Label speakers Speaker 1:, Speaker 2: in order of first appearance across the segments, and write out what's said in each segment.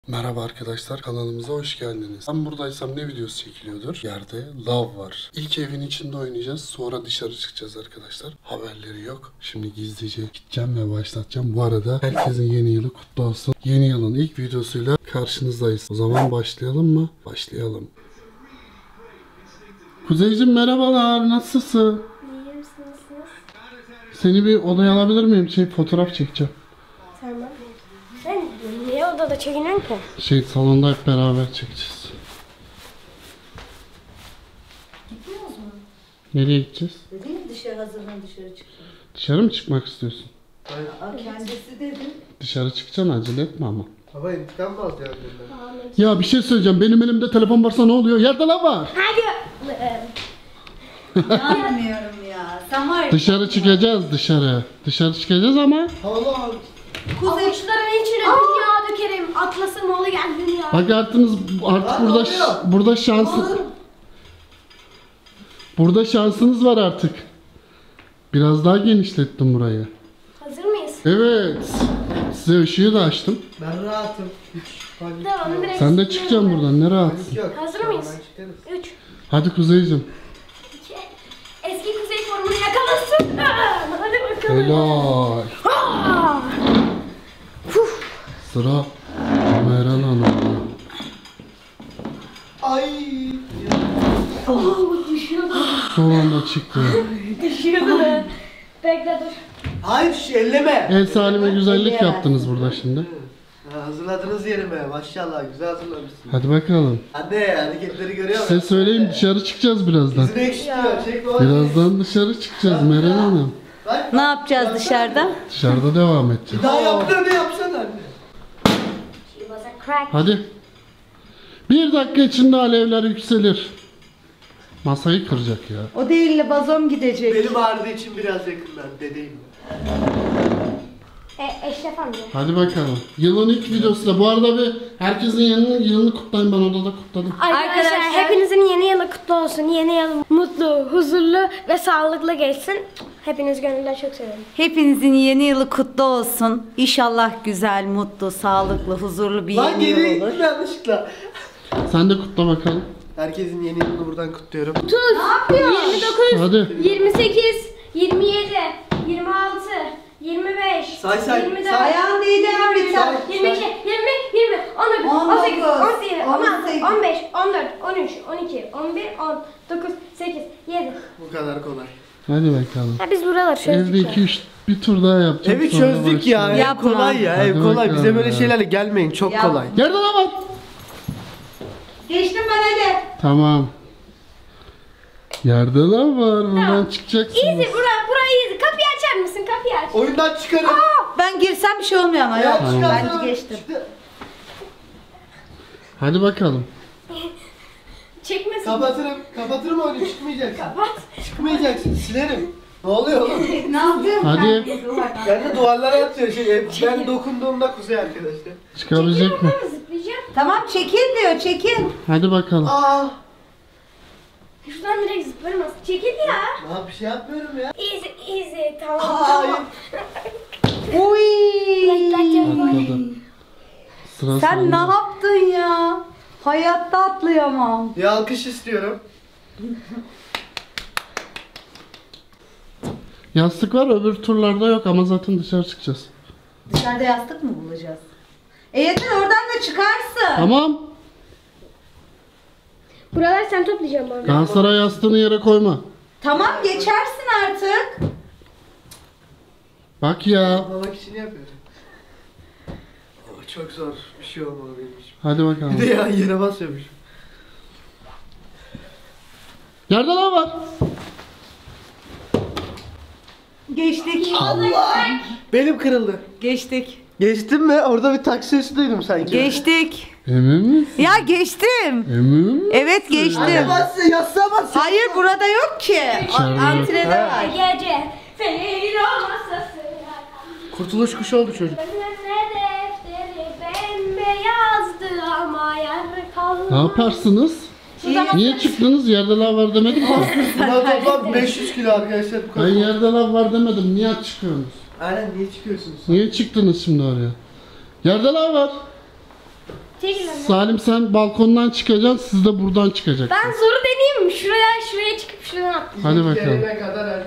Speaker 1: Merhaba arkadaşlar, kanalımıza hoş geldiniz. Ben buradaysam ne videosu çekiliyordur? Yerde lav var. İlk evin içinde oynayacağız, sonra dışarı çıkacağız arkadaşlar. Haberleri yok. Şimdi gizlice gideceğim ve başlatacağım. Bu arada herkesin yeni yılı kutlu olsun. Yeni yılın ilk videosuyla karşınızdayız. O zaman başlayalım mı? Başlayalım. Kuzeyciğim merhabalar, nasılsın?
Speaker 2: İyiyim, nasılsınız?
Speaker 1: Seni bir odaya alabilir miyim? Fotoğraf çekeceğim.
Speaker 2: Tamam. Sen niye odada çekiniyorsun ki?
Speaker 1: Salonda hep beraber çekeceğiz.
Speaker 2: Gitmiyoruz mu?
Speaker 1: Nereye gideceğiz?
Speaker 3: Dedi ya dışarı hazırlan dışarı çıkacağım.
Speaker 1: Dışarı mı çıkmak istiyorsun?
Speaker 3: Kendisi dedi.
Speaker 1: Dışarı çıkacaksın, acele etme ama.
Speaker 4: Baba intikam mı alacaksın benden?
Speaker 1: Ya bir şey söyleyeceğim. Benim elimde telefon varsa ne oluyor? Yerde lan var.
Speaker 2: Hadi.
Speaker 3: İnanmıyorum ya. Sen var ya.
Speaker 1: Dışarı çıkacağız dışarı. Dışarı çıkacağız ama.
Speaker 4: Allah!
Speaker 2: Avuçların içine dünya dökerim. Atlas'ın oğlu gel dünya.
Speaker 1: Bak artık burada şansınız var artık. Biraz daha genişlettim burayı.
Speaker 2: Hazır mıyız?
Speaker 1: Evet. Size ışığı da açtım.
Speaker 4: Ben rahatım. Hiç panik
Speaker 2: Tamam,
Speaker 4: yok.
Speaker 2: direkt
Speaker 1: Sen de
Speaker 2: sıkıyorum
Speaker 1: çıkacaksın
Speaker 2: ben.
Speaker 1: buradan. Ne rahat.
Speaker 4: Panik yok.
Speaker 2: Hazır mıyız?
Speaker 4: Ben çıkarız.
Speaker 2: 3,
Speaker 1: Hadi Kuzeyciğim.
Speaker 2: 2, eski kuzey formunu yakalasın. Hadi bakalım.
Speaker 1: Helal.
Speaker 2: Ah! Uf.
Speaker 1: Sıra Meral Hanım'da.
Speaker 4: Ay!
Speaker 2: Düşüyordu.
Speaker 1: Son anda çıktı.
Speaker 2: Düşüyordu. Bekle dur.
Speaker 4: Hayır elleme!
Speaker 1: El Salim'e güzellik yaptınız burada şimdi.
Speaker 4: Ha, hazırladınız yerime. Maşallah güzel hazırlamışsın.
Speaker 1: Hadi bakalım.
Speaker 4: Anne hareketleri görüyor musun?
Speaker 1: Size söyleyeyim, dışarı çıkacağız birazdan.
Speaker 4: Yüzünü ekşitiyor. Çek baba.
Speaker 1: Birazdan dışarı çıkacağız Meral Hanım.
Speaker 4: Bak,
Speaker 3: Ne yapacağız
Speaker 4: yapsana.
Speaker 3: dışarıda?
Speaker 1: Dışarıda devam edeceğiz.
Speaker 4: Daha yaptığını yapsana anne.
Speaker 2: She was a crack.
Speaker 1: Hadi. 1 dakika içinde alevler yükselir. Masayı kıracak ya.
Speaker 3: O değil de bazom gidecek.
Speaker 4: Benim ağrıdığı için biraz yakından dedeyim.
Speaker 2: Eşref amca.
Speaker 1: Hadi bakalım. Yılın ilk videosu da. Bu arada bir herkesin yılını kutlayın. Ben odada kutladım.
Speaker 2: Arkadaşlar hepinizin yeni yılı kutlu olsun. Yeni yıl mutlu, huzurlu ve sağlıklı geçsin. Hepiniz gönülden çok seviyorum.
Speaker 3: Hepinizin yeni yılı kutlu olsun. İnşallah güzel, mutlu, sağlıklı, huzurlu bir
Speaker 4: Lan
Speaker 3: yeni
Speaker 4: geri
Speaker 3: yıl olur.
Speaker 4: gittim yanlışlıkla.
Speaker 1: Sen de kutla bakalım.
Speaker 4: Herkesin yeni yılını buradan kutluyorum.
Speaker 2: 30, 29,
Speaker 1: Hadi.
Speaker 2: 28, 27, 26, 25,
Speaker 4: Say,
Speaker 2: 24,
Speaker 4: say.
Speaker 3: Ayağın değil devam et.
Speaker 2: 22, 20, 20, 19, 18, 17, 16, 15, 14, 13, 12, 11, 10, 9, 8, 7.
Speaker 4: Bu kadar kolay.
Speaker 1: Hadi bakalım.
Speaker 2: Ha biz buraları çözdük.
Speaker 1: Evde 2-3 bir tur daha yapacağız.
Speaker 4: Evi
Speaker 1: sonra
Speaker 4: çözdük ya.
Speaker 1: başlayalım.
Speaker 4: Ev
Speaker 3: Yapma.
Speaker 4: kolay ya.
Speaker 1: Hadi
Speaker 4: Ev kolay.
Speaker 1: bakalım
Speaker 4: Bize böyle
Speaker 1: ya.
Speaker 4: şeylerle gelmeyin. Çok
Speaker 3: Yapma.
Speaker 4: kolay.
Speaker 1: Yerde lan var.
Speaker 3: Geçtim ben hadi.
Speaker 1: Tamam. Yerde lan var. Buradan çıkacaksınız.
Speaker 2: Easy, burayı easy. Kapıyı açar mısın? Kapıyı aç.
Speaker 4: Oyundan çıkarın.
Speaker 3: Ben girsem bir şey olmuyor ama.
Speaker 4: Ya
Speaker 3: Yok.
Speaker 4: çıkarsana.
Speaker 3: Bence geçtim.
Speaker 4: Çıktı.
Speaker 1: Hadi bakalım.
Speaker 2: Çekmesin.
Speaker 4: Kapatırım oyunu. Çıkmayacaksın.
Speaker 2: Kapat.
Speaker 4: Çıkmayacaksın. Silerim. Ne oluyor oğlum?
Speaker 3: Ne yapıyorum
Speaker 1: Hadi.
Speaker 4: Ben de duvarlara atıyor ben dokunduğumda kuzey arkadaşlar.
Speaker 1: Çıkabilecek mi?
Speaker 2: Ben zıplayacağım.
Speaker 3: Tamam çekil diyor çekil.
Speaker 1: Hadi bakalım.
Speaker 4: Aa!
Speaker 2: Şuradan direkt zıplarım aslında. Çekil ya.
Speaker 4: Ne bir şey yapmıyorum ya.
Speaker 2: Easy, easy. Tamam,
Speaker 4: Hayır.
Speaker 2: tamam.
Speaker 3: Uy.
Speaker 1: Atladı. Sıra
Speaker 3: Sen
Speaker 1: sende.
Speaker 3: ne yaptın ya? Hayatta atlayamam.
Speaker 4: Bir alkış istiyorum.
Speaker 1: Yastık var, öbür turlarda yok ama zaten dışarı çıkacağız.
Speaker 3: Dışarıda yastık mı bulacağız? Yeter oradan da çıkarsın.
Speaker 1: Tamam.
Speaker 2: Buraları sen toplayacaksın bana.
Speaker 1: Galatasaray yastığını yere koyma.
Speaker 3: Tamam geçersin artık.
Speaker 1: Bak ya.
Speaker 4: Mamak için yapıyorum. Ama çok zor. Bir şey olmalı benim için.
Speaker 1: Hadi
Speaker 4: Bir
Speaker 1: bakalım.
Speaker 4: de ya yere basıyormuş.
Speaker 1: Yerde lan var.
Speaker 3: Geçtik.
Speaker 4: Allah! Benim kırıldı.
Speaker 3: Geçtik.
Speaker 4: Geçtin mi? Orada bir taksi sesi duydum sanki.
Speaker 3: Geçtik.
Speaker 1: Emin misin?
Speaker 3: Ya geçtim.
Speaker 1: Emin misin?
Speaker 3: Evet geçtim.
Speaker 4: Yastığa bas.
Speaker 3: Hayır burada yok ki.
Speaker 1: İçeride yok.
Speaker 3: Antrede var.
Speaker 2: Gece senin olmasa
Speaker 4: Kurtuluş kuşu oldu çocuk.
Speaker 2: defteri bembeyazdı ama yarı kaldı.
Speaker 1: Ne yaparsınız? Niye çıktınız? Yerde lav var demedim mi?
Speaker 4: Buna toplam 500 kilo arkadaşlar. Bu
Speaker 1: Ben
Speaker 4: kadar.
Speaker 1: yerde lav var demedim. Niye çıkıyorsunuz?
Speaker 4: Aynen niye çıkıyorsunuz?
Speaker 1: Niye çıktınız şimdi oraya? Yerde lav var.
Speaker 2: Çekil anne.
Speaker 1: Salim sen balkondan çıkacaksın, siz de buradan çıkacaksınız.
Speaker 2: Ben zoru deneyeyim mi? Şuraya çıkıp şuradan atlayayım.
Speaker 1: Hadi bakalım.
Speaker 4: Gelene kadar hadi.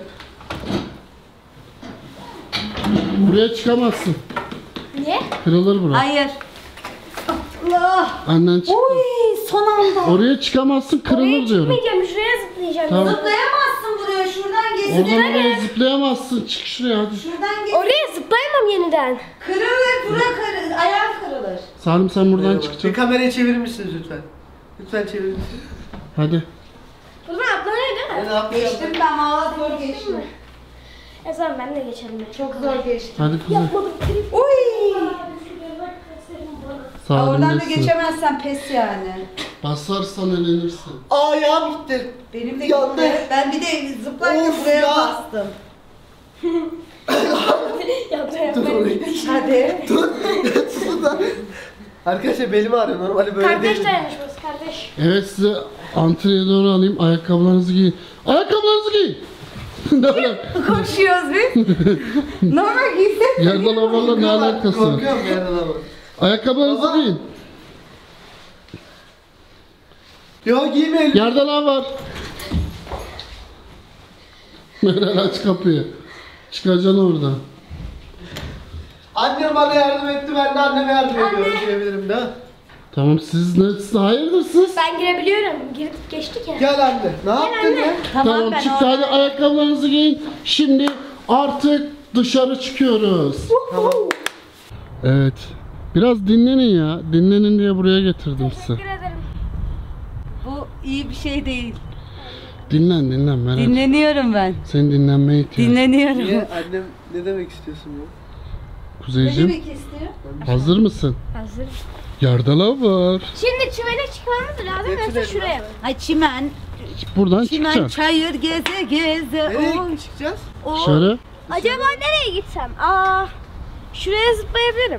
Speaker 1: Buraya çıkamazsın.
Speaker 2: Niye?
Speaker 1: Kırılır burası.
Speaker 3: Hayır. Allah.
Speaker 1: Annen çıktı.
Speaker 3: Uy, son anda.
Speaker 1: Oraya çıkamazsın,
Speaker 2: Oraya
Speaker 1: kırılır diyorum.
Speaker 2: çıkmayacağım. Şuraya zıplayacağım.
Speaker 1: Tamam.
Speaker 3: Zıplayamazsın buraya. Şuradan geçsin.
Speaker 1: Oradan oraya zıplayamazsın. Çık şuraya hadi.
Speaker 3: Şuradan geç.
Speaker 2: Oraya zıplayamam yeniden.
Speaker 3: Kırılır. Bura kırılır. Ayağın kırılır.
Speaker 1: Salim sen buradan
Speaker 4: Merhaba. Bir
Speaker 1: çıkacaksın.
Speaker 4: kamerayı çevirir misiniz lütfen? Lütfen çevirir misiniz?
Speaker 1: Hadi.
Speaker 2: Buradan atlanıyor değil mi?
Speaker 4: Ne yapacağım?
Speaker 3: Geçtim ben. Valla zor geçtim.
Speaker 2: O zaman ben de geçerim.
Speaker 3: Çok zor geçtim.
Speaker 1: Hadi kuzey.
Speaker 2: Yapmadım.
Speaker 3: Uy.
Speaker 1: Salim
Speaker 3: Oradan da
Speaker 1: desin.
Speaker 3: geçemezsen pes yani.
Speaker 1: Basarsan elenirsin.
Speaker 4: Ayağım gitti.
Speaker 3: Benim de
Speaker 4: Yandı.
Speaker 3: gitti. Ben bir de zıplarken
Speaker 4: Of
Speaker 3: buraya
Speaker 4: ya.
Speaker 3: bastım.
Speaker 2: Hadi.
Speaker 3: Hadi.
Speaker 4: Arkadaşlar belim ağrıyor. Normalde böyle
Speaker 2: Kardeş
Speaker 4: değil.
Speaker 2: dayanışması kardeş.
Speaker 1: Evet size antreye doğru alayım. Ayakkabılarınızı giyin. Ayakkabılarınızı giyin. Ne alaka?
Speaker 3: Koşuyoruz biz. Normal giysek.
Speaker 1: Yerden havarla ne alakası var?
Speaker 4: Korkuyorum yerden ama.
Speaker 1: Ayakkabılarınızı
Speaker 4: Baba.
Speaker 1: giyin.
Speaker 4: Yo giymeyelim.
Speaker 1: Yerden hav var. Meral aç kapıyı. Çıkacaksın oradan.
Speaker 4: Annem bana yardım etti, ben de anneme yardım ediyorum diyebilirim de.
Speaker 1: Tamam siz ne? Siz hayırdır siz?
Speaker 2: Ben girebiliyorum. Girdik geçtik ya.
Speaker 4: Gel anne. Ne yaptın ya?
Speaker 1: Tamam
Speaker 3: ben
Speaker 1: çıktı hadi ayakkabılarınızı giyin. Şimdi artık dışarı çıkıyoruz. Evet. Biraz dinlenin ya. Dinlenin diye buraya getirdim sizi.
Speaker 2: Teşekkür ederim.
Speaker 3: Bu iyi bir şey değil.
Speaker 1: Dinlen Meral.
Speaker 3: Dinleniyorum ben.
Speaker 1: Senin dinlenmeye ihtiyacın.
Speaker 3: Dinleniyorum.
Speaker 4: Niye? Annem ne demek istiyorsun bu?
Speaker 1: Kuzeyciğim
Speaker 3: istiyor?
Speaker 1: hazır mısın?
Speaker 2: Hazır.
Speaker 1: Yerde lav var.
Speaker 2: Şimdi çimene çıkmamız lazım.
Speaker 4: Ne
Speaker 2: Yoksa
Speaker 4: çimeni
Speaker 2: şuraya.
Speaker 3: Ay çimen.
Speaker 1: Buradan
Speaker 3: Çimen
Speaker 1: çıkacaksın.
Speaker 3: çayır geze geze.
Speaker 4: Nereye
Speaker 3: Oy.
Speaker 4: çıkacağız?
Speaker 1: Şöyle.
Speaker 2: Acaba nereye gitsem? Şuraya zıplayabilirim.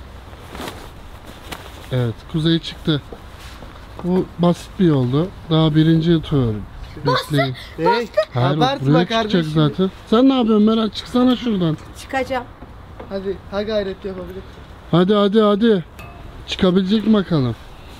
Speaker 1: Evet Kuzey çıktı. Bu basit bir yoldu. Daha birinci tur. Bekleyin.
Speaker 4: Hey,
Speaker 1: Hayır bak
Speaker 4: abartma
Speaker 1: buraya çıkacak
Speaker 4: kardeşim.
Speaker 1: zaten. Sen ne yapıyorsun Meral? Çıksana şuradan.
Speaker 3: Çıkacağım.
Speaker 4: Hadi, ha gayret yapabilir.
Speaker 1: Hadi. Çıkabilecek mi bakalım?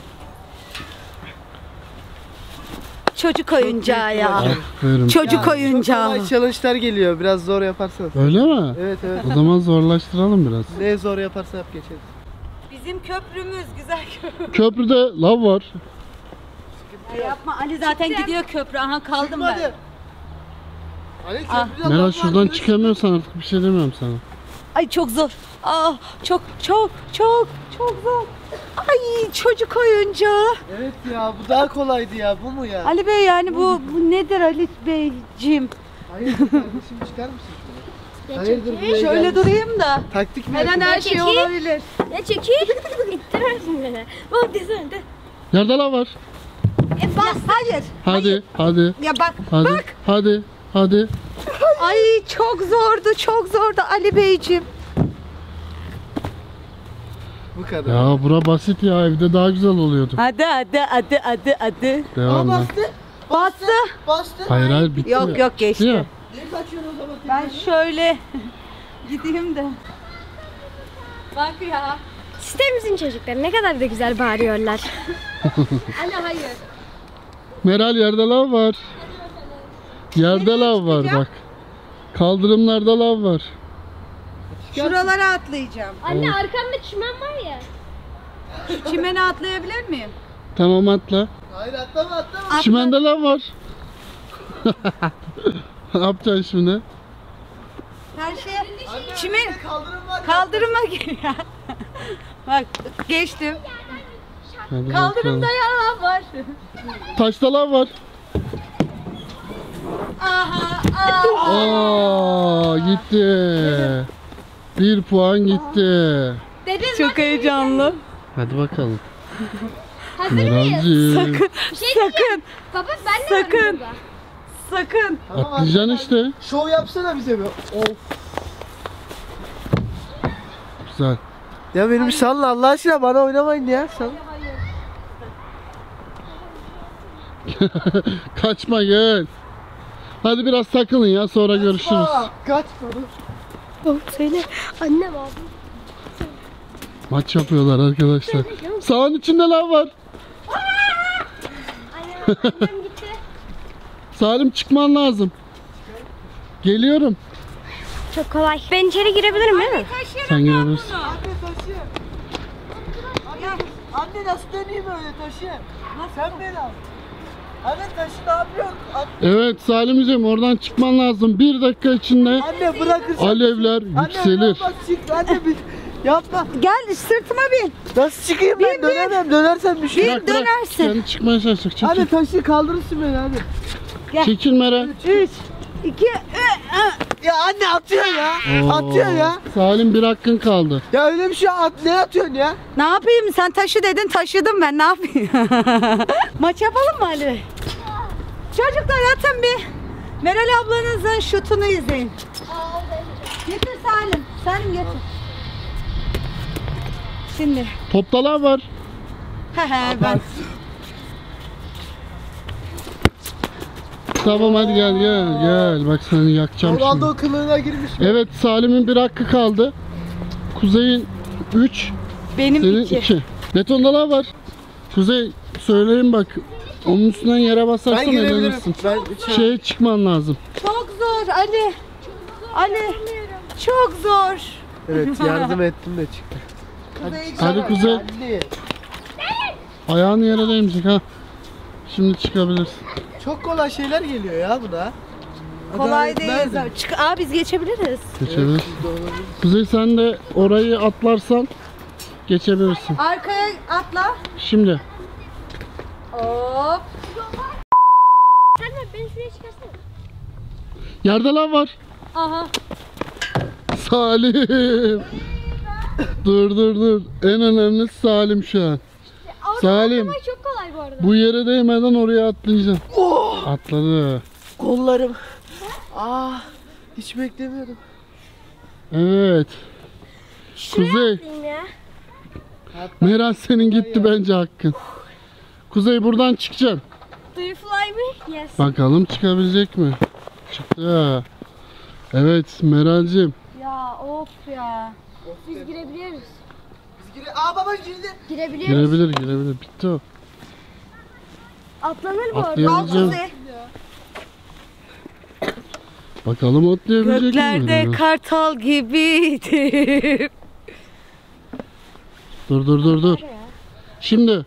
Speaker 3: Çocuk oyuncağı ya.
Speaker 1: Aferin.
Speaker 3: Çocuk
Speaker 4: Çok
Speaker 3: oyuncağı.
Speaker 4: kolay challenge'lar geliyor, biraz zor yaparsan.
Speaker 1: Öyle mi?
Speaker 4: Evet.
Speaker 1: O zaman zorlaştıralım biraz.
Speaker 4: Ne zor yaparsan yap geçeriz.
Speaker 3: Bizim köprümüz güzel köprü.
Speaker 1: Köprüde lav var.
Speaker 3: Ya yapma Ali zaten gidiyor köprü. Aha kaldım
Speaker 4: Çıkmadı.
Speaker 3: ben.
Speaker 4: Ali
Speaker 3: Ah.
Speaker 4: köprüden
Speaker 1: Meral
Speaker 4: laf
Speaker 1: şuradan
Speaker 4: var.
Speaker 1: çıkamıyorsan artık bir şey demiyorum sana.
Speaker 3: Ay çok zor. Çok zor. Ay çocuk oyuncağı.
Speaker 4: Evet ya, bu daha kolaydı ya, bu mu ya?
Speaker 3: Ali Bey yani bu nedir Ali Beyciğim?
Speaker 4: Hayır kardeşim, çıkar mısın şunu? Hayırdır buraya
Speaker 3: Şöyle
Speaker 4: geldin?
Speaker 3: durayım da.
Speaker 4: Taktik mi
Speaker 3: Her an
Speaker 4: yapıyorsun?
Speaker 3: her şey
Speaker 2: Çekil.
Speaker 3: olabilir.
Speaker 2: Ya çekil. İttirersin beni. Bak desene de.
Speaker 1: Yerde lav var.
Speaker 3: Bas. Hayır.
Speaker 1: Hadi.
Speaker 3: Ya bak.
Speaker 1: Hadi.
Speaker 3: Ay çok zordu Ali Beyciğim.
Speaker 4: Bu kadar.
Speaker 1: Ya bura basit ya, evde daha güzel oluyordu.
Speaker 3: Hadi.
Speaker 1: Devam et.
Speaker 3: Bastı.
Speaker 1: Hayır bitti.
Speaker 3: Yok geçti.
Speaker 1: Ya.
Speaker 4: Niye kaçıyorsun o zaman?
Speaker 3: Ben şöyle gideyim de. Bak ya.
Speaker 2: Sitemizin çocukları ne kadar da güzel bağırıyorlar. Anne hayır.
Speaker 1: Meral yerde lav var. Yerde lav var bak. Kaldırımlarda lav var.
Speaker 3: Şuralara atlayacağım.
Speaker 2: Anne arkamda çimen var ya.
Speaker 3: Çimene atlayabilir miyim?
Speaker 1: Tamam atla.
Speaker 4: Hayır, atlama.
Speaker 3: Atla.
Speaker 1: Çimende lav var. Ne yapacaksın şimdi?
Speaker 3: Her şeye çimen
Speaker 4: Kaldırım var.
Speaker 3: kaldırıma gir ya. Bak geçtim.
Speaker 1: Hadi
Speaker 3: Kaldırımda
Speaker 1: bakalım.
Speaker 3: yalan var.
Speaker 1: Taşta lav var. Gitti. 1 puan gitti.
Speaker 2: Dediniz
Speaker 3: Çok heyecanlı.
Speaker 1: Hadi bakalım.
Speaker 2: hazır mıyız?
Speaker 1: Meralciğim.
Speaker 2: Bir şey diyeceğim.
Speaker 3: Sakın.
Speaker 2: Baba ben de
Speaker 3: Sakın.
Speaker 2: varım burada.
Speaker 3: Sakın.
Speaker 1: Atlayacaksın işte.
Speaker 4: Şov yapsana bize bir. Of.
Speaker 1: Güzel.
Speaker 4: Ya benim salla Allah aşkına, bana oynamayın ya. Sal.
Speaker 1: Kaçma gel. Hadi biraz takılın ya, sonra görüşürüz.
Speaker 4: Kaçma.
Speaker 2: Söyle. Annem abi.
Speaker 1: Maç yapıyorlar arkadaşlar. Sahanın içinde lav var.
Speaker 2: Annem gitti.
Speaker 1: Salim çıkman lazım. Geliyorum.
Speaker 2: Çok kolay. Ben içeri girebilirim değil mi?
Speaker 1: Sen girebilirsin.
Speaker 4: Anne nasıl döneyim öyle taşı? Sen beni al. Anne taşı ne yapıyorsun?
Speaker 1: Evet Salimciğim oradan çıkman lazım. 1 dakika içinde
Speaker 4: Anne bırakırsan.
Speaker 1: alevler yükselir.
Speaker 4: Anne çık. Anne bir yapma.
Speaker 3: Gel sırtıma bin.
Speaker 4: Nasıl çıkayım ben? Dönemem. Dönersem bir şey.
Speaker 1: Bırak, bırak.
Speaker 3: dönersin.
Speaker 1: Kendi çıkmaya çalışacak. Çekil.
Speaker 4: Anne taşı kaldırırsın beni hadi.
Speaker 1: Çekil Meral.
Speaker 3: 3, 2,
Speaker 4: Ya anne atıyor ya.
Speaker 1: Oo,
Speaker 4: Atıyor ya.
Speaker 1: Salim 1 hakkın kaldı.
Speaker 4: Ya öyle bir şey ne atıyorsun ya?
Speaker 3: ne yapayım? Sen taşı dedin, taşıdım ben. Ne yapayım? Maç yapalım mı Ali? Çocuklar atın bir. Meral ablanızın şutunu izleyin. Getir Salim. Salim getir. Şimdi.
Speaker 1: Topta lav var.
Speaker 3: Ben.
Speaker 1: Tamam hadi gel. Bak seni yakacağım
Speaker 4: Ronaldo
Speaker 1: şimdi.
Speaker 4: kılığına girmiş.
Speaker 1: Evet Salim'in 1 hakkı kaldı. Kuzey'in 3.
Speaker 3: Benim
Speaker 1: Senin
Speaker 3: 2.
Speaker 1: 2. Betonda lav var. Kuzey söyleyeyim bak. Onun üstünden yere basarsan
Speaker 4: Ben girebilirim.
Speaker 1: elenirsin.
Speaker 4: Ben
Speaker 1: Şeye çıkman lazım.
Speaker 3: Çok zor Ali. Ali. Çok zor.
Speaker 4: Evet yardım ettim de çıktı.
Speaker 1: Hadi Kuzey.
Speaker 4: Anne.
Speaker 1: Ayağın yere değmeyecek ha. Şimdi çıkabilirsin.
Speaker 4: Çok kolay şeyler geliyor ya buna.
Speaker 3: Kolay
Speaker 4: Adalet
Speaker 3: değil.
Speaker 4: nerede?
Speaker 3: Biz geçebiliriz.
Speaker 1: Geçebilirsin. Kuzey sen de orayı atlarsan geçebilirsin.
Speaker 3: Arkaya atla.
Speaker 1: Şimdi.
Speaker 3: Hop.
Speaker 2: Sen de beni şuraya çıkarsana.
Speaker 1: Yerde lav var.
Speaker 3: Aha.
Speaker 1: Salim. Dur. En önemlisi Salim şu an. Salim.
Speaker 2: Ama çok kolay bu arada.
Speaker 1: Bu yere değmeden oraya atlayacaksın. Atladı.
Speaker 4: Kollarım. Hiç beklemiyordum.
Speaker 1: Evet. Kuzey.
Speaker 2: Atlayayım ya.
Speaker 1: Meral senin gitti bence hakkın. Kuzey buradan çıkacaksın.
Speaker 2: Do you fly me? Yes.
Speaker 1: Bakalım çıkabilecek mi? Çıktı. Evet Meral'cim.
Speaker 2: Ya of ya. Biz girebiliyoruz.
Speaker 4: Baba girdi.
Speaker 2: Girebiliyoruz.
Speaker 1: Girebilir. Bitti o.
Speaker 2: Atlanır bu arada.
Speaker 1: Atlayabileceğim. Bakalım atlayabilecek mi?
Speaker 3: Göklerde
Speaker 1: Meral?
Speaker 3: kartal gibiydim.
Speaker 1: Dur. Şimdi.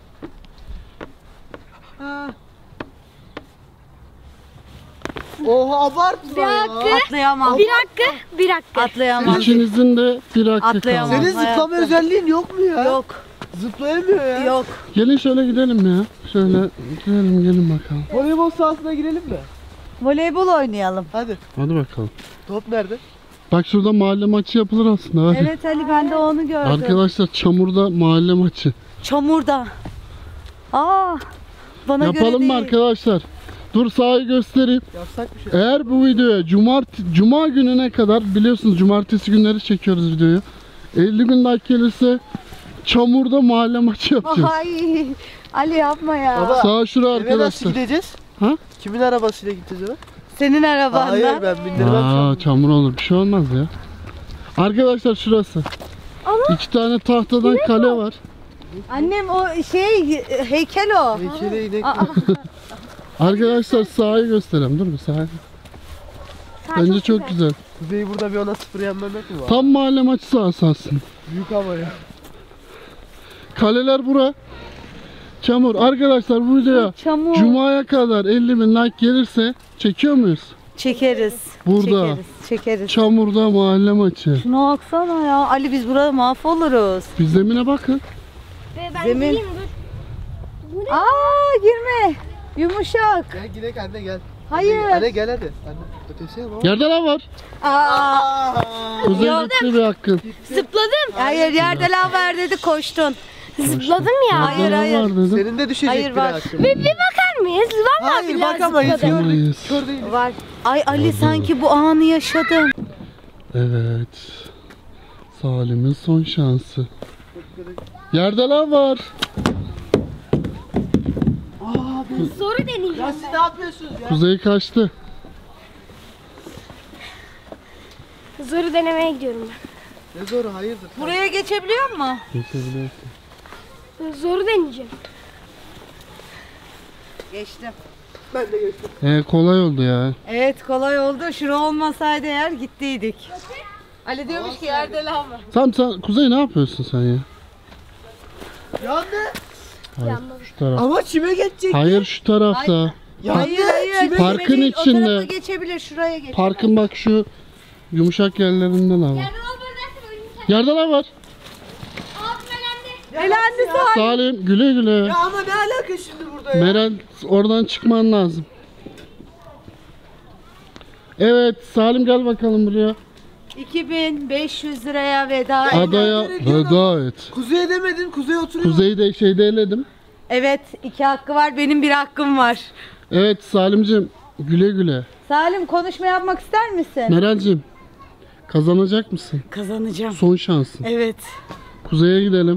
Speaker 4: Oha abartma ya.
Speaker 3: Atlayamam.
Speaker 2: Bir dakika.
Speaker 3: Atlayamam.
Speaker 1: İkinizin de 1 hakkı
Speaker 3: Atlayamam.
Speaker 1: kaldı.
Speaker 4: Senin zıplama
Speaker 3: Hayatta.
Speaker 4: özelliğin yok mu ya?
Speaker 3: Yok.
Speaker 4: Zıplayamıyor ya.
Speaker 3: Yok.
Speaker 1: Gelin şöyle gidelim ya. Şöyle gelin bakalım.
Speaker 4: Voleybol sahasına girelim mi?
Speaker 3: Voleybol oynayalım.
Speaker 4: Hadi.
Speaker 1: Hadi bakalım.
Speaker 4: Top nerede?
Speaker 1: Bak şurada mahalle maçı yapılır aslında. Hadi.
Speaker 3: Evet Ali ben de onu gördüm.
Speaker 1: Arkadaşlar çamurda mahalle maçı.
Speaker 3: Çamurda. Bana göre
Speaker 1: Yapalım
Speaker 3: değil.
Speaker 1: mı arkadaşlar? Dur sahayı göstereyim.
Speaker 4: Yapsak bir şey.
Speaker 1: Eğer bu videoya cuma gününe kadar biliyorsunuz cumartesi günleri çekiyoruz videoyu. 50 bin like gelirse çamurda mahalle maçı yapacağız.
Speaker 3: Ay Ali yapma ya.
Speaker 4: Baba,
Speaker 1: Sağ şura
Speaker 4: eve nasıl
Speaker 1: arkadaşlar.
Speaker 4: gideceğiz?
Speaker 1: Ha?
Speaker 4: Kimin arabasıyla gideceğiz eve?
Speaker 3: Senin arabanla.
Speaker 4: Hayır ben bindirmem.
Speaker 1: Aa, çamur olur bir şey olmaz ya. Arkadaşlar şurası. 2 tane tahtadan kale var.
Speaker 3: Annem o heykel o.
Speaker 4: Heykele inek.
Speaker 1: Arkadaşlar sahayı gösterelim. Dur bir sahayı. Bence çok güzel.
Speaker 4: Kuzey burada bir 10-0 yenmemek mi var?
Speaker 1: Tam mahalle maçı sahası aslında.
Speaker 4: Büyük ama ya.
Speaker 1: Kaleler bura. Çamur. Arkadaşlar bu videoya
Speaker 3: Çamur.
Speaker 1: Cuma'ya kadar 50 bin like gelirse çekiyor muyuz?
Speaker 3: Çekeriz.
Speaker 1: Burada.
Speaker 3: Çekeriz.
Speaker 1: Çamurda mahalle maçı.
Speaker 3: Şuna baksana ya. Ali biz burada mahvoluruz.
Speaker 1: Bir zemine bakın.
Speaker 2: Ve ben
Speaker 3: Zemin.
Speaker 2: gireyim dur. Bu ne?
Speaker 3: Girme. Yumuşak.
Speaker 4: Gel gidelim anne gel.
Speaker 3: Hayır.
Speaker 4: Anne gel hadi. Anne ötesine bak.
Speaker 1: Yerde lav var. Kuzey gitti bir hakkın.
Speaker 2: Zıpladım.
Speaker 3: Hayır yerde lav ver dedi koştun.
Speaker 2: Zıpladım ya.
Speaker 3: Hayır,
Speaker 1: Yerde lav
Speaker 3: hayır.
Speaker 1: var dedim.
Speaker 4: Senin de düşecek
Speaker 3: Hayır,
Speaker 4: bir
Speaker 3: var.
Speaker 4: hakkın.
Speaker 2: Bir bakar mıyız? Vallahi
Speaker 4: Hayır
Speaker 2: billahi
Speaker 4: bakamayız.
Speaker 2: zıpladım.
Speaker 4: Gördük.
Speaker 1: Bakamayız.
Speaker 4: Kör değiliz.
Speaker 3: Var. Ay Ali sanki bu anı yaşadım.
Speaker 1: Evet. Salim'in son şansı. Yerde lav var.
Speaker 2: Zoru deneyeceğim.
Speaker 4: Ya siz ne yapıyorsunuz ya?
Speaker 1: Kuzey kaçtı.
Speaker 2: Zoru denemeye gidiyorum ben.
Speaker 4: Ne zoru hayırdır?
Speaker 3: Buraya geçebiliyor mu?
Speaker 1: Geçebiliyorsun.
Speaker 2: Zoru deneyeceğim.
Speaker 3: Geçtim.
Speaker 4: Ben de geçtim.
Speaker 1: Kolay oldu ya.
Speaker 3: Evet kolay oldu. Şura olmasaydı eğer gittiydik. Ali diyormuş ki yerde lav var.
Speaker 1: Sen Kuzey ne yapıyorsun sen ya?
Speaker 4: Yandı.
Speaker 1: Hayır, şu taraf.
Speaker 4: Ama çime geçecek.
Speaker 1: Hayır şu tarafta.
Speaker 3: Hayır hayır.
Speaker 1: Parkın
Speaker 3: Çime değil,
Speaker 1: içinde.
Speaker 3: O tarafa geçebilir. Şuraya geç.
Speaker 1: Parkın bak şu yumuşak yerlerinden al. Yerde ne var?
Speaker 3: Elendi Salim.
Speaker 1: Salim güle güle.
Speaker 4: Ya ama ne alaka şimdi burada ya?
Speaker 1: Meral oradan çıkman lazım. Evet Salim gel bakalım buraya.
Speaker 3: 2500 liraya veda.
Speaker 1: Adaya veda et.
Speaker 4: Kuzey'e demedin, Kuzey oturuyor.
Speaker 1: Kuzey'i de şeyde eledim.
Speaker 3: Evet 2 hakkı var. Benim 1 hakkım var.
Speaker 1: Evet Salim'cim güle güle.
Speaker 3: Salim konuşma yapmak ister misin?
Speaker 1: Meral'cim kazanacak mısın?
Speaker 3: Kazanacağım.
Speaker 1: Son şansın.
Speaker 3: Evet.
Speaker 1: Kuzey'e gidelim.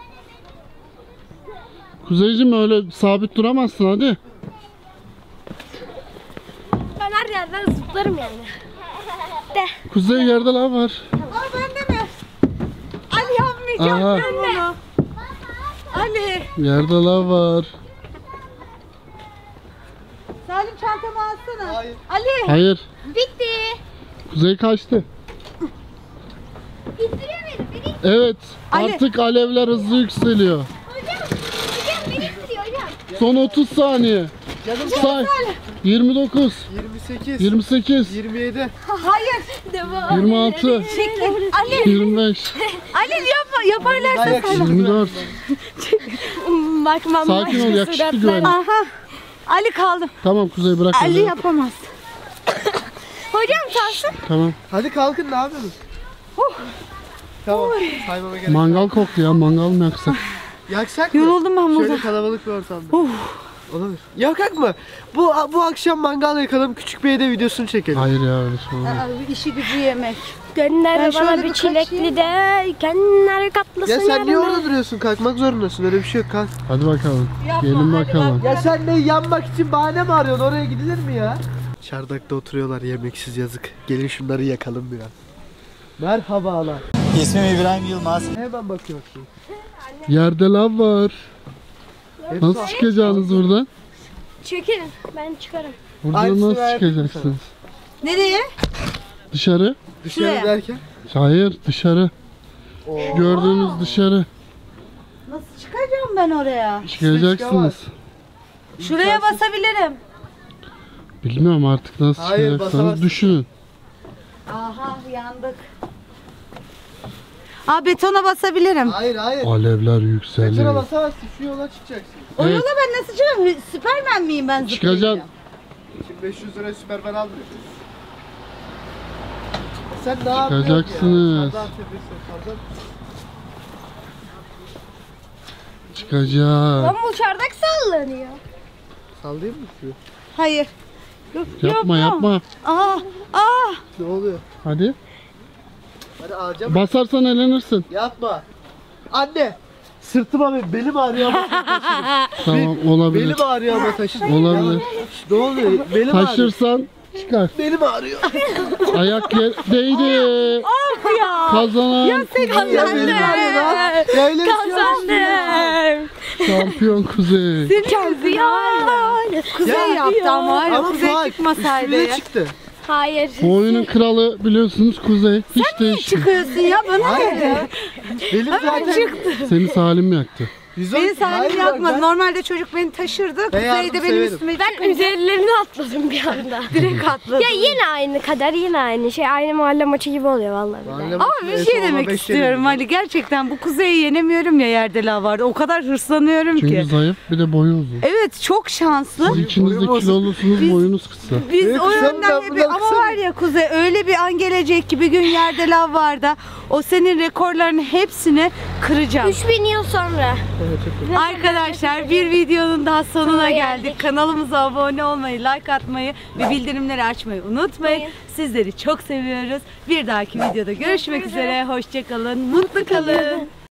Speaker 1: Kuzey'cim öyle sabit duramazsın hadi.
Speaker 2: Ben her yerden zıplarım yani.
Speaker 1: Kuzey yerde lav var.
Speaker 3: Aa bende mi? Ali yapmayacağım
Speaker 1: Aha.
Speaker 3: ben bunu. Ali.
Speaker 1: Yerde lav var.
Speaker 3: Salim çantamı alsana.
Speaker 4: Hayır.
Speaker 3: Ali.
Speaker 1: Hayır.
Speaker 2: Bitti.
Speaker 1: Kuzey kaçtı.
Speaker 2: İttiriyor beni.
Speaker 1: Evet.
Speaker 3: Ali.
Speaker 1: Artık alevler hızlı yükseliyor.
Speaker 2: Hocam beni ittiriyor hocam.
Speaker 1: Son 30 saniye.
Speaker 4: Canım
Speaker 1: Say. 29,
Speaker 4: 28,
Speaker 1: 28,
Speaker 4: 27.
Speaker 3: Hayır.
Speaker 2: Devam.
Speaker 1: 26,
Speaker 3: Çekil. Ali.
Speaker 1: 25,
Speaker 3: Ali yapma. Yaparlarsa
Speaker 4: Dayak
Speaker 3: sana.
Speaker 1: 24.
Speaker 2: Bakmam.
Speaker 1: Sakin ol yakışıklı güvenlik.
Speaker 3: Aha. Ali kaldım.
Speaker 1: Tamam Kuzey bırak
Speaker 3: Ali
Speaker 1: öyle.
Speaker 3: yapamaz.
Speaker 2: Hocam kalsın.
Speaker 1: Tamam.
Speaker 4: Hadi kalkın ne yapıyorsunuz? Tamam. Saymama gerek.
Speaker 1: Mangal koktu ya, mangal mı yaksak?
Speaker 4: Yaksak mı?
Speaker 3: Yoruldum ben burada.
Speaker 4: Şöyle kalabalık bir ortamda. Olabilir. Yakak mı? Bu akşam mangal yakalım, küçük bir evde videosunu çekelim.
Speaker 1: Hayır ya öyle şey olmaz.
Speaker 3: Abi işi gücü yemek.
Speaker 2: Gönder
Speaker 3: Ben
Speaker 2: bana
Speaker 3: şöyle
Speaker 2: bir
Speaker 3: bir
Speaker 2: çilekli de gönder katlısın
Speaker 4: Ya sen niye
Speaker 2: yanına.
Speaker 4: orada duruyorsun? Kalkmak zorundasın. Öyle bir şey yok. Kalk.
Speaker 1: Hadi bakalım.
Speaker 3: Yapma,
Speaker 1: Gelin
Speaker 3: hadi
Speaker 1: bakalım.
Speaker 3: bak.
Speaker 4: Ya sen ne yanmak için bahane mi arıyorsun? Oraya gidilir mi ya? Çardakta oturuyorlar yemeksiz yazık. Gelin şunları yakalım biraz. Merhabalar.
Speaker 5: İsmim İbrahim Yılmaz.
Speaker 4: Hemen bakıyorsun.
Speaker 1: Yerde lav var.
Speaker 4: Hepsi
Speaker 1: Nasıl çıkacaksınız buradan?
Speaker 2: Çekilin ben çıkarım.
Speaker 1: Buradan
Speaker 4: Aynısını
Speaker 1: nasıl
Speaker 4: verdim
Speaker 1: çıkacaksınız?
Speaker 3: Nereye?
Speaker 1: Dışarı?
Speaker 4: Dışarı
Speaker 3: Şuraya.
Speaker 4: derken?
Speaker 1: Hayır dışarı. Şu gördüğünüz dışarı.
Speaker 3: Nasıl çıkacağım ben oraya?
Speaker 1: Çıkacaksınız.
Speaker 3: Şuraya basabilirim.
Speaker 1: Bilmiyorum artık nasıl
Speaker 4: Hayır,
Speaker 1: çıkacaksınız.
Speaker 4: basamazsın.
Speaker 1: Düşünün.
Speaker 3: Aha yandık. Aa betona basabilirim.
Speaker 4: Hayır hayır.
Speaker 1: Alevler
Speaker 4: Betona
Speaker 1: yükseliyor.
Speaker 4: basamazsın. Şu yola çıkacaksın.
Speaker 3: O
Speaker 1: Evet.
Speaker 3: yola ben nasıl çıkacağım? Süpermen miyim ben zıplayacağım?
Speaker 1: Çıkacaksın.
Speaker 4: Şimdi 500 lira Süpermen almıyor. Sen ne yapıyorsun
Speaker 1: Çıkacaksınız.
Speaker 4: ya? Çardağın tepesi, çardağın-
Speaker 1: Çıkacak.
Speaker 2: Lan bu çardak sallanıyor.
Speaker 4: Sallayayım mı şu?
Speaker 3: Hayır. Yok,
Speaker 1: Yapma yapma.
Speaker 3: Aa, aa.
Speaker 4: Ne oluyor?
Speaker 1: Hadi.
Speaker 4: Hadi alacağım.
Speaker 1: Basarsan elenirsin.
Speaker 4: Yapma. Anne. Sırtıma belim ağrıyor ama taşırım.
Speaker 1: Tamam olabilir.
Speaker 4: Belim ağrıyor ama taşırım.
Speaker 1: Olabilir.
Speaker 4: Ne oluyor? Belim ağrıyor.
Speaker 1: Taşırsan çıkar.
Speaker 4: Belim ağrıyor.
Speaker 1: Ayak değdi.
Speaker 3: Of ya.
Speaker 1: Kazanan
Speaker 4: Ya belim ağrıyor lan. Ya öyle bir şey olmaz mı ya?
Speaker 1: şampiyon Kuzey.
Speaker 2: Şampiyon.
Speaker 3: Kuzey yaptı ama var ya,
Speaker 4: Ama
Speaker 3: Kuzey
Speaker 4: Fuat
Speaker 3: çıkmasaydı
Speaker 4: üstüne
Speaker 3: ya.
Speaker 4: çıktı.
Speaker 2: Hayır.
Speaker 1: Bu oyunun kralı biliyorsunuz Kuzey. Hiç değişmiyor.
Speaker 3: Çıkıyorsun ya bana
Speaker 4: Hayır
Speaker 3: ne?
Speaker 4: ya. Benim zaten...
Speaker 1: Seni Salim yaktı.
Speaker 3: Beni Salim yakmadı. Normalde çocuk beni taşırdı. Kuzey de
Speaker 4: yardım
Speaker 3: benim
Speaker 4: severim.
Speaker 3: üstüme
Speaker 2: Ben üzerlerine atladım bir anda.
Speaker 3: direkt atladı.
Speaker 2: Ya yine aynı kadar yine aynı şey. Aynı mahalle maçı gibi oluyor vallahi. billahi.
Speaker 3: Ama bir şey demek istiyorum Ali. Gerçekten bu Kuzey'i yenemiyorum ya yerde lav vardı. O kadar hırslanıyorum
Speaker 1: Çünkü
Speaker 3: ki.
Speaker 1: zayıf bir de boyu uzun.
Speaker 3: Evet çok şanslı.
Speaker 1: Siz ikiniz de
Speaker 4: boyum uzun.
Speaker 1: kilolusunuz
Speaker 3: Biz-
Speaker 1: boyunuz kısa.
Speaker 3: Biz
Speaker 4: Evet,
Speaker 3: o
Speaker 4: kısam
Speaker 3: yönden
Speaker 4: ben
Speaker 3: hep
Speaker 4: bundan
Speaker 3: ama
Speaker 4: kısa
Speaker 3: var ya Kuzey öyle bir an gelecek ki bir gün yerde lav var da o senin rekorlarının hepsini kıracağım.
Speaker 2: 3000 yıl sonra.
Speaker 3: Arkadaşlar bir videonun daha sonuna geldik.
Speaker 2: geldik.
Speaker 3: Kanalımıza abone olmayı, like atmayı ve bildirimleri açmayı unutmayın. Sizleri çok seviyoruz. Bir dahaki videoda görüşmek üzere. Hoşça kalın, mutlu kalın.